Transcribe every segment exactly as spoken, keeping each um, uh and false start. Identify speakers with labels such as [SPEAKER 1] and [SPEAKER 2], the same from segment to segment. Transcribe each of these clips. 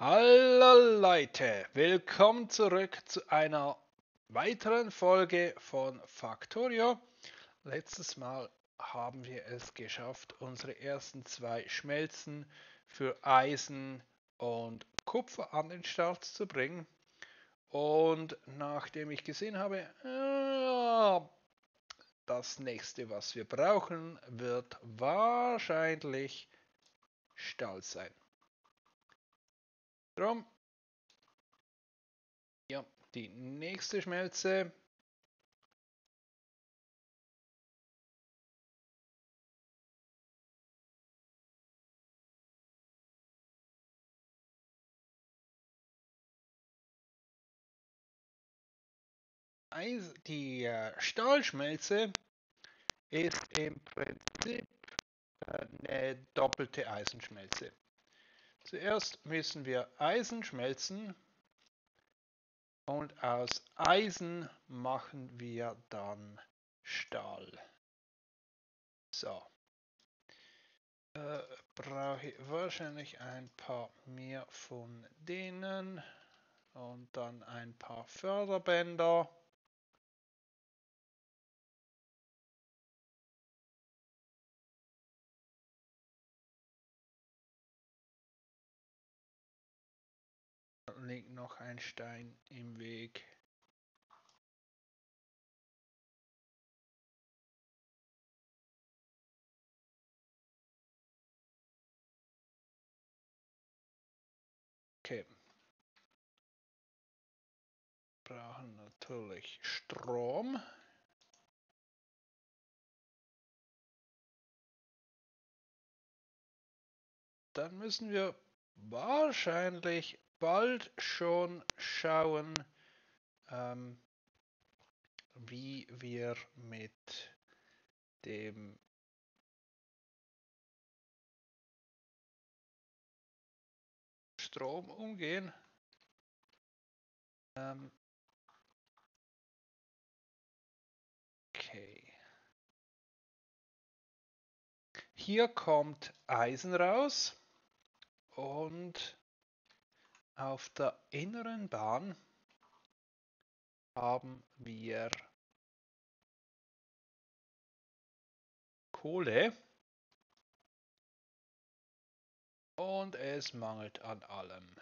[SPEAKER 1] Hallo Leute, willkommen zurück zu einer weiteren Folge von Factorio. Letztes Mal haben wir es geschafft, unsere ersten zwei Schmelzen für Eisen und Kupfer an den Start zu bringen. Und nachdem ich gesehen habe, äh, das nächste, was wir brauchen, wird wahrscheinlich Stahl sein. Drum, ja, die nächste Schmelze. Eis, die äh, Stahlschmelze ist im Prinzip äh, eine doppelte Eisenschmelze. Zuerst müssen wir Eisen schmelzen und aus Eisen machen wir dann Stahl. So, äh, brauche ich wahrscheinlich ein paar mehr von denen und dann ein paar Förderbänder. Da liegt noch ein Stein im Weg. Okay. Brauchen natürlich Strom. Dann müssen wir wahrscheinlich bald schon schauen, ähm, wie wir mit dem Strom umgehen. Ähm, okay. Hier kommt Eisen raus und auf der inneren Bahn haben wir Kohle und es mangelt an allem.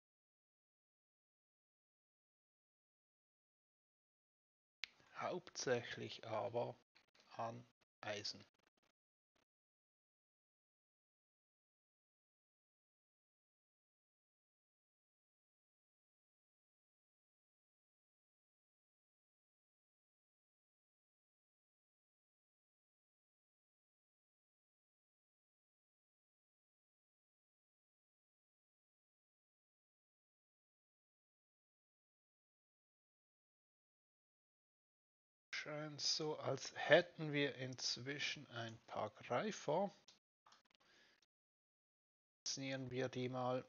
[SPEAKER 1] Hauptsächlich aber an Eisen. Scheint so, als hätten wir inzwischen ein paar Greifer. Sehen wir die mal.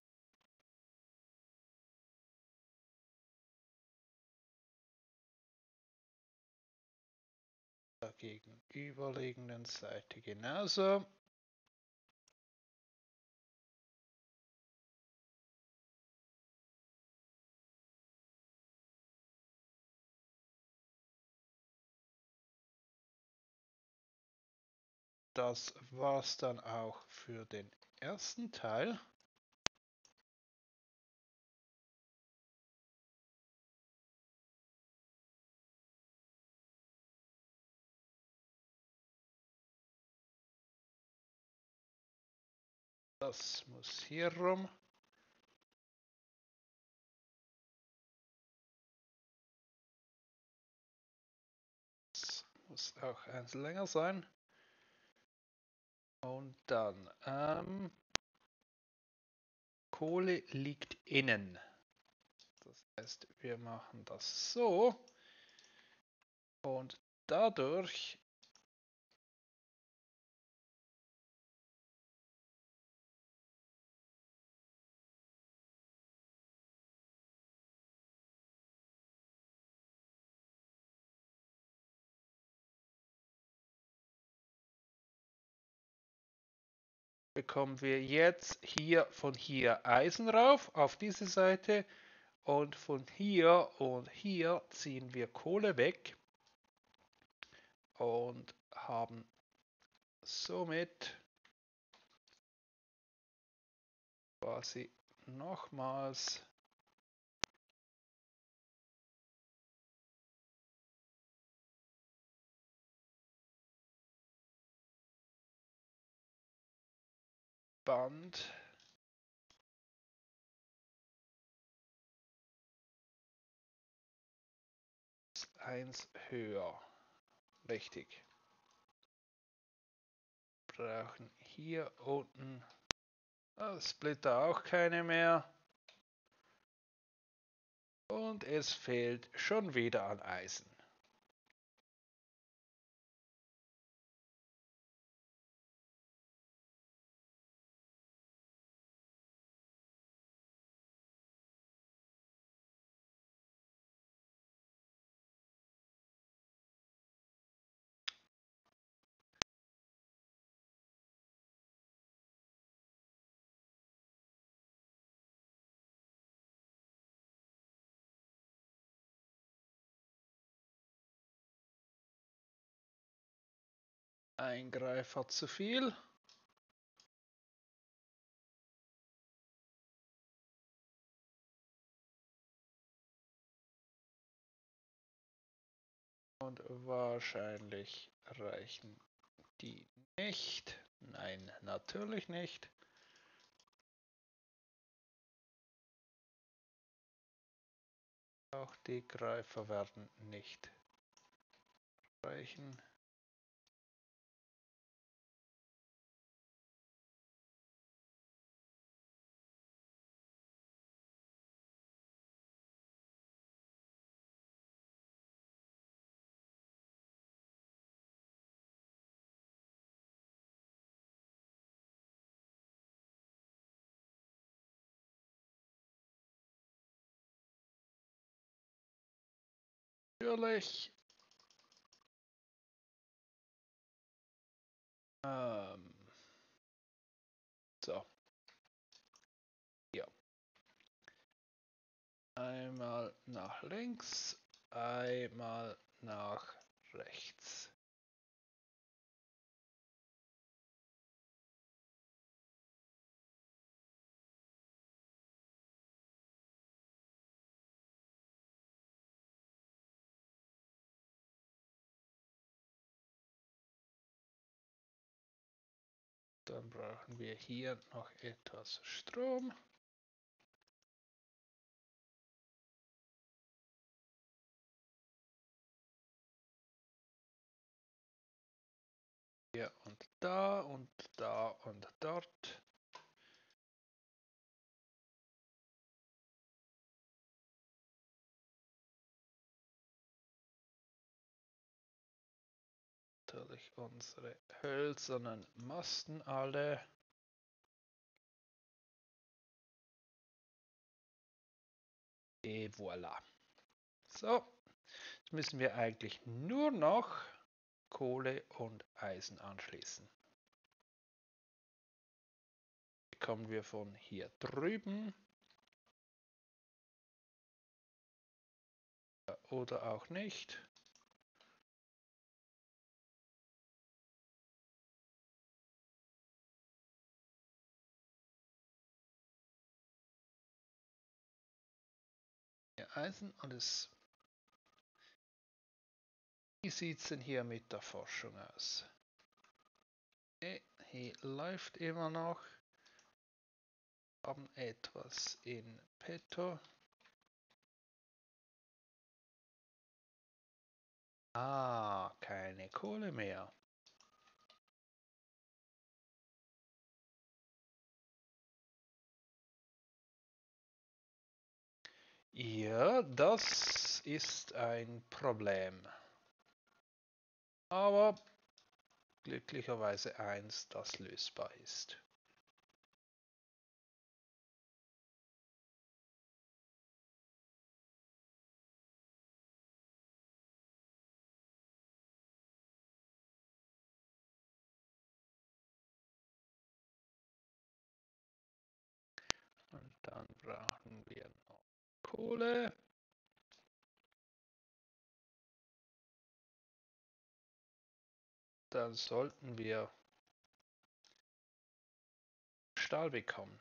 [SPEAKER 1] Der gegenüberliegenden Seite genauso. Das war's dann auch für den ersten Teil. Das muss hier rum. Das muss auch eins länger sein. Und dann, ähm, Kohle liegt innen. Das heißt, wir machen das so. Und dadurch bekommen wir jetzt hier von hier Eisen rauf auf diese Seite und von hier und hier ziehen wir Kohle weg und haben somit quasi nochmals Band eins höher. Richtig. Brauchen hier unten oh, Splitter auch keine mehr. Und es fehlt schon wieder an Eisen. Ein Greifer zu viel. Und wahrscheinlich reichen die nicht. Nein, natürlich nicht. Auch die Greifer werden nicht reichen. Natürlich. Ähm, so. Hier. Einmal nach links, einmal nach rechts. Dann brauchen wir hier noch etwas Strom. Hier und da und da und dort. Natürlich unsere hölzernen Masten alle. Et voilà. So, jetzt müssen wir eigentlich nur noch Kohle und Eisen anschließen. Kommen wir von hier drüben. Oder auch nicht. Hier Eisen und es. Wie sieht es denn hier mit der Forschung aus? Okay, hier läuft immer noch. Haben etwas in petto. Ah, keine Kohle mehr. Ja, das ist ein Problem. Aber glücklicherweise eins, das lösbar ist. brauchen wir noch Kohle. Dann sollten wir Stahl bekommen.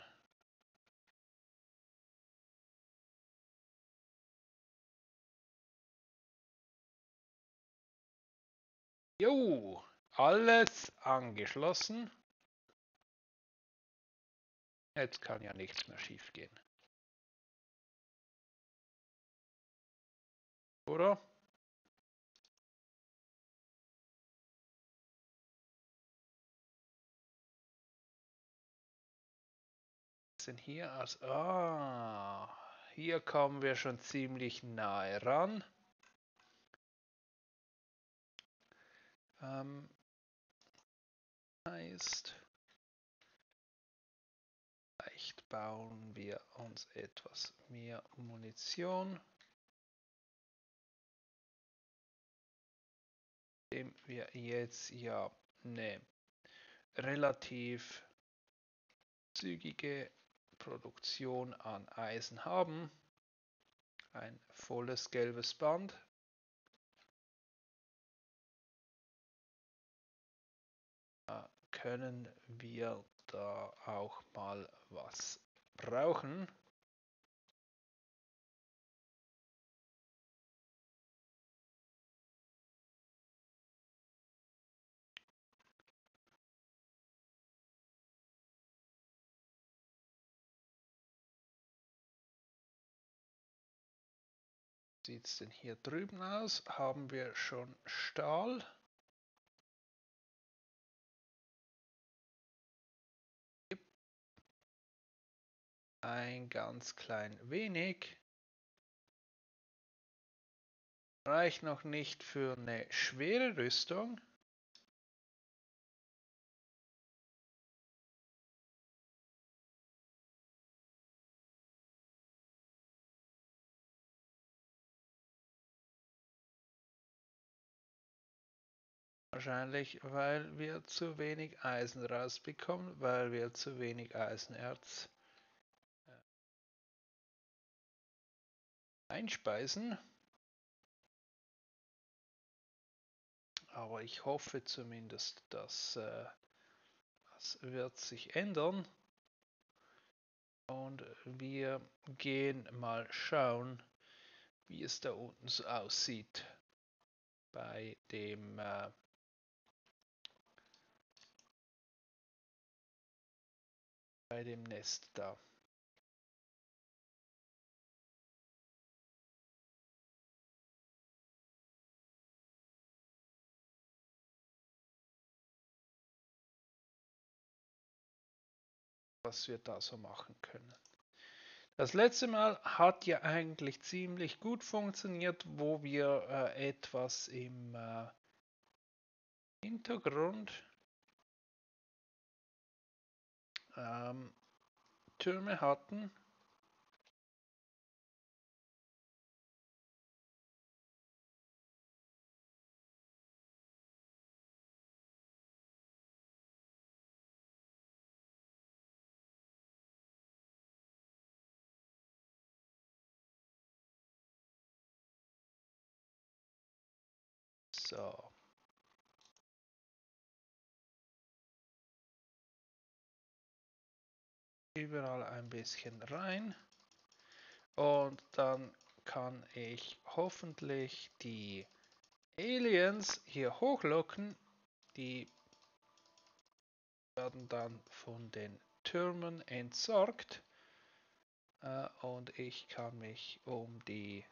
[SPEAKER 1] Jo, alles angeschlossen. Jetzt kann ja nichts mehr schief gehen. Oder? Sind hier aus. Ah, hier kommen wir schon ziemlich nahe ran. Ähm, heißt, vielleicht bauen wir uns etwas mehr Munition, indem wir jetzt ja eine relativ zügige Produktion an Eisen haben. Ein volles gelbes Band. Da können wir da auch mal was brauchen. Sieht es denn hier drüben aus? Haben wir schon Stahl? Ein ganz klein wenig. Reicht noch nicht für eine schwere Rüstung. Wahrscheinlich, weil wir zu wenig Eisen rausbekommen, weil wir zu wenig Eisenerz einspeisen. Aber ich hoffe zumindest, dass äh, das wird sich ändern. Und wir gehen mal schauen, wie es da unten so aussieht bei dem äh, bei dem Nest da. Was wir da so machen können. Das letzte Mal hat ja eigentlich ziemlich gut funktioniert, wo wir äh, etwas im äh, Hintergrund ähm, Türme hatten. So. Überall ein bisschen rein. Und dann kann ich hoffentlich die Aliens hier hochlocken. Die werden dann von den Türmen entsorgt. Äh, und ich kann mich um die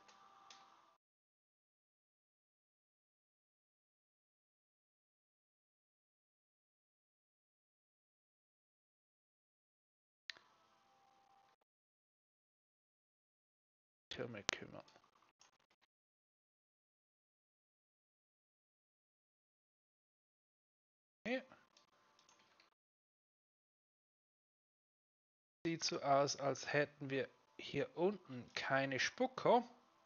[SPEAKER 1] Türme kümmern. Okay. Sieht so aus, als hätten wir hier unten keine Spucker.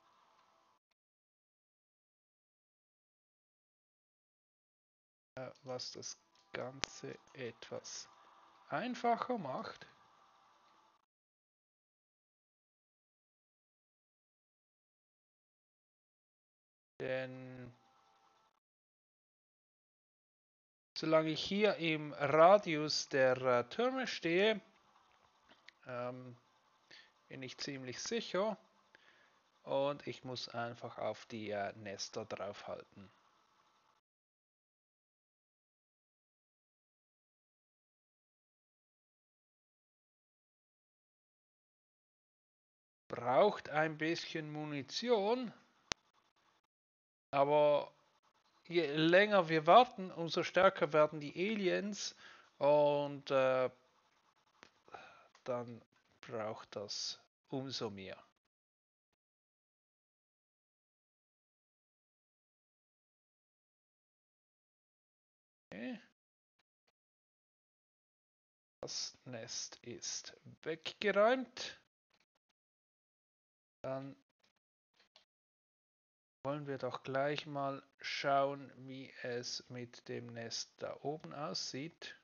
[SPEAKER 1] Äh, was das Ganze etwas einfacher macht. Denn solange ich hier im Radius der äh, Türme stehe, ähm, bin ich ziemlich sicher. Und ich muss einfach auf die äh, Nester draufhalten. Braucht ein bisschen Munition, aber je länger wir warten, umso stärker werden die Aliens und äh, dann braucht das umso mehr. Okay. Das Nest ist weggeräumt. Dann wollen wir doch gleich mal schauen, wie es mit dem Nest da oben aussieht.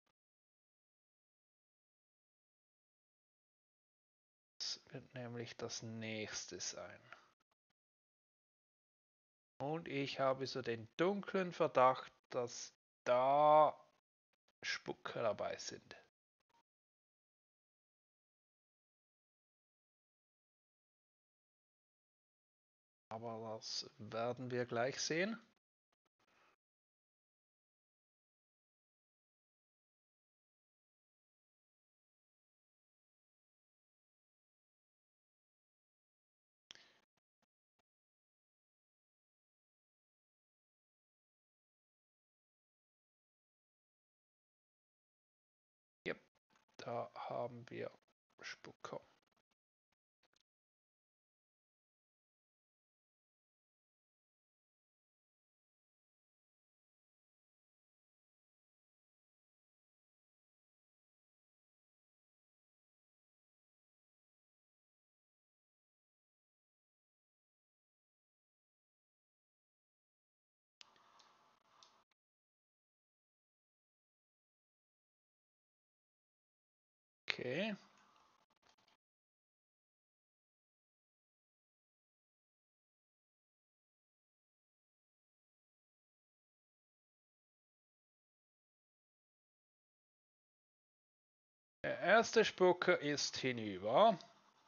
[SPEAKER 1] Das wird nämlich das nächste sein. Und ich habe so den dunklen Verdacht, dass da Spucker dabei sind. Aber das werden wir gleich sehen. Ja, da haben wir Spucker. Okay. Der erste Spucker ist hinüber.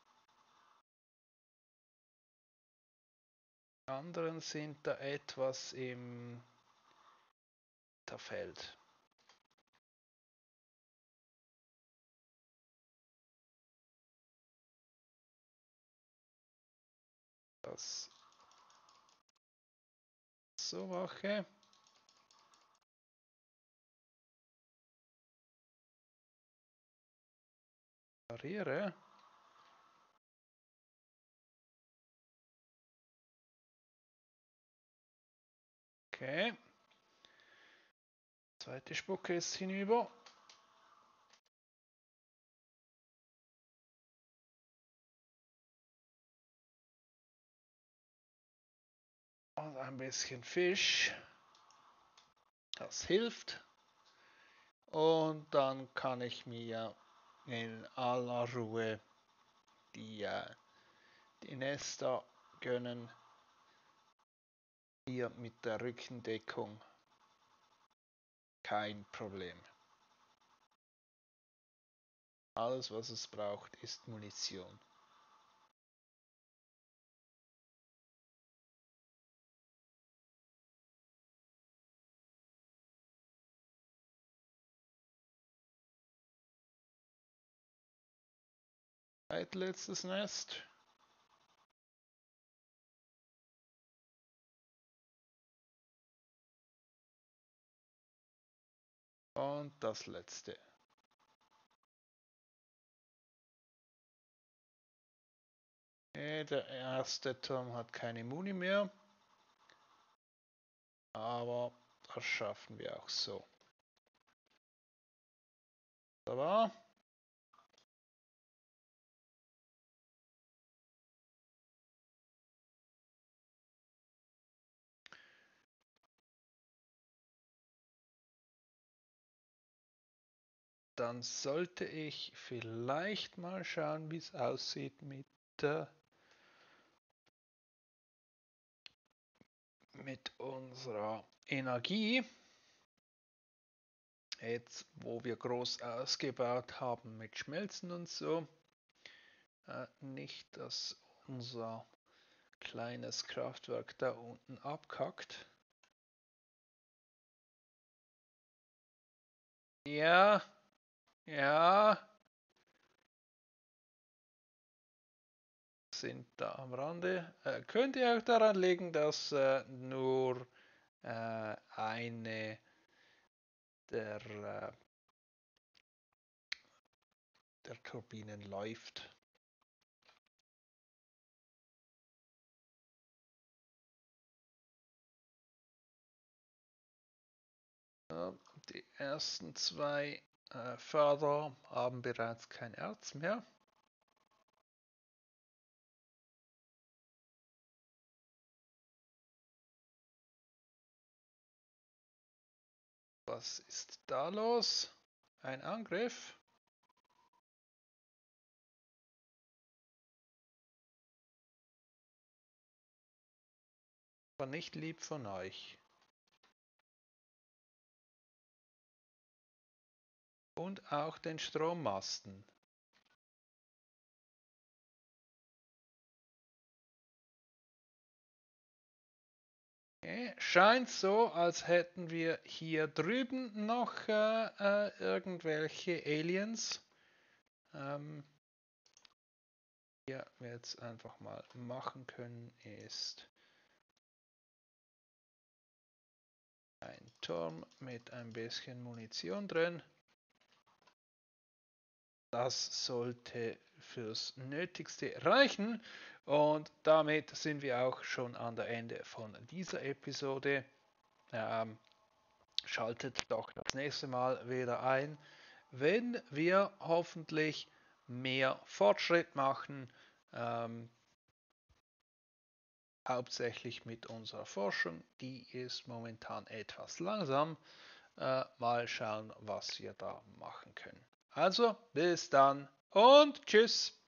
[SPEAKER 1] Die anderen sind da etwas im Feld. Das so mache. Pariere. Okay. Zweite Spucke ist hinüber. Und ein bisschen Fisch. Das hilft. Und dann kann ich mir in aller Ruhe die, äh, die Nester gönnen. Hier mit der Rückendeckung kein Problem. Alles, was es braucht, ist Munition. Letztes Nest. Und das letzte. Okay, der erste Turm hat keine Muni mehr. Aber das schaffen wir auch so. Da war. Dann sollte ich vielleicht mal schauen, wie es aussieht mit, äh, mit unserer Energie, jetzt wo wir groß ausgebaut haben mit Schmelzen und so, äh, nicht, dass unser kleines Kraftwerk da unten abkackt. Ja, ja, sind da am Rande. Äh, könnte auch daran liegen, dass äh, nur äh, eine der, äh, der Turbinen läuft. Ja, die ersten zwei äh, Förder haben bereits kein Erz mehr. Was ist da los? Ein Angriff? War nicht lieb von euch. Und auch den Strommasten. Okay. Scheint so, als hätten wir hier drüben noch äh, äh, irgendwelche Aliens. Ähm, hier wir jetzt einfach mal machen können, ist ein Turm mit ein bisschen Munition drin. Das sollte fürs Nötigste reichen. Und damit sind wir auch schon an der Ende von dieser Episode. Ähm, schaltet doch das nächste Mal wieder ein, wenn wir hoffentlich mehr Fortschritt machen. Ähm, hauptsächlich mit unserer Forschung. Die ist momentan etwas langsam. Äh, mal schauen, was wir da machen können. Also, bis dann und tschüss.